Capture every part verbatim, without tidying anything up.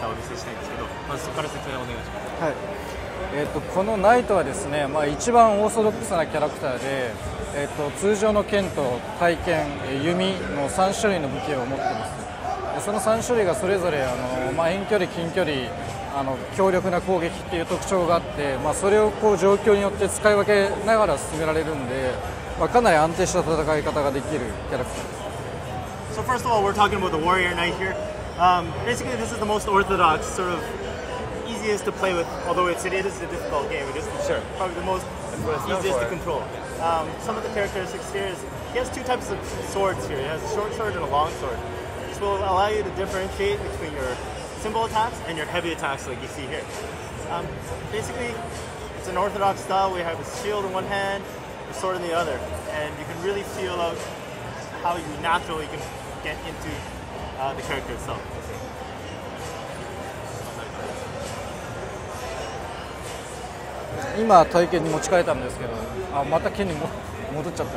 をお見せしたいんですけど、まずそこから説明をお願いします。 はい、えー、とこのナイトはですね、まあ、一番オーソドックスなキャラクターで、えー、と通常の剣と体剣、弓のさん種類の武器を持っています。でそのさん種類がそれぞれあの、まあ、遠距離、近距離、あの強力な攻撃っていう特徴があって、まあ、それをこう状況によって使い分けながら進められるんで、まあ、かなり安定した戦い方ができるキャラクターです。 So first of all, we're talking about the Warrior Knight here. Um, basically, this is the most orthodox, sort of easiest to play with. Although it's, it is a difficult game, it is sure. probably the most easiest to control. Um, some of the characteristics here is he has two types of swords here. He has a short sword and a long sword. This will allow you to differentiate between your simple attacks and your heavy attacks, like you see here. Um, basically, it's an orthodox style. We have a shield in one hand, a sword in the other, and you can really feel out how you naturally can get into uh, the character itself. 今体験に持ち替えたんですけど、あまた剣にも戻っちゃった。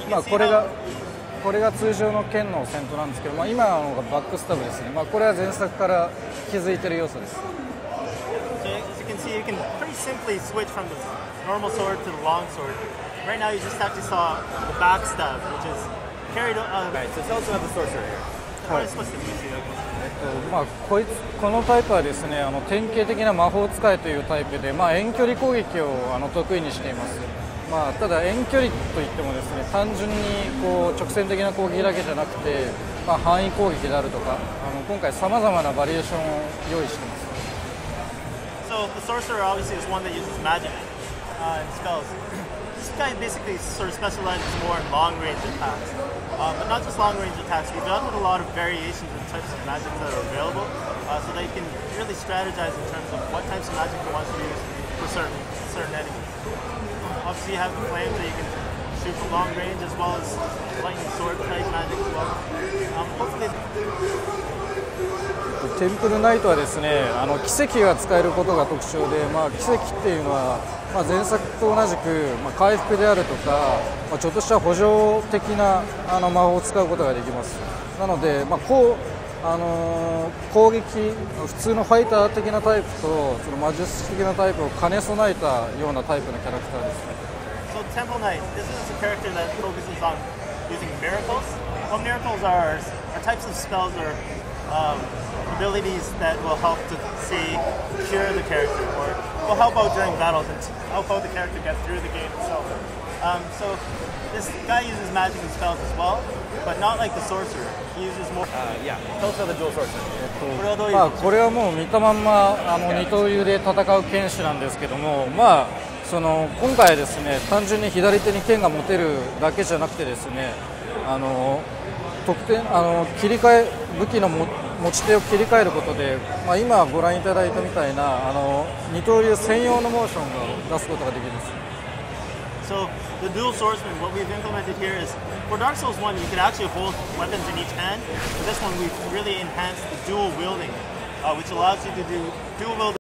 まあこれがこれが通常の剣の戦闘なんですけど、まあ今のがバックスタブですね。まあこれは前作から気づいている要素です。 So as you can see, you can pretty simply switch from the normal sword to the long sword. Right now, you just actually saw the backstab, which is carried. Uh, right. So tell us about the sorcerer here. はい。えっとまあこいつこのタイプはですね、あの典型的な魔法使いというタイプで、まあ遠距離攻撃をあの得意にしています。まあただ遠距離といってもですね、単純にこう直線的な攻撃だけじゃなくて、まあ範囲攻撃であるとか、あの今回さまざまなバリエーションを用意しています。 So the sorcerer obviously is one that uses magic uh, and spells. This guy basically sort of specializes more in long-range attacks, uh, but not just long-range attacks. We've done a lot of variations in types of magic that are available, uh, so that you can really strategize in terms of what types of magic you want to use for certain certain enemies. Obviously, you have the flames that you can shoot from long range, as well as lightning sword type magic as well. Um, hopefully. テンプルナイトはですね、あの奇跡が使えることが特徴で、まあ、奇跡っていうのは、まあ、前作と同じく、まあ、回復であるとか、まあ、ちょっとした補助的なあの魔法を使うことができます。なので、まあこうあのー、攻撃、普通のファイター的なタイプとその魔術的なタイプを兼ね備えたようなタイプのキャラクターですね。 So Temple Knight, this is a character that focuses on using miracles. What miracles are are types of spells or um, abilities that will help to, say, cure the character or will help out during battles and help out the character get through the game itself. Um, so this guy uses magic and spells as well, but not like the sorcerer. He uses more. Uh, yeah. Tell us about the dual sorcerer. まあこれはもう見たまんまあの二刀流で戦う剣士なんですけども、まあその今回はですね、単純に左手に剣が持てるだけじゃなくてですね、あの得点あの切り替え武器のも持ち手を切り替えることで、まあ、今ご覧いただいたみたいなあの二刀流専用のモーションが出すことができます。 So the dual swordsman, what we've implemented here is for Dark Souls one, you could actually hold weapons in each hand. For this one, we've really enhanced the dual wielding, uh, which allows you to do dual wielding.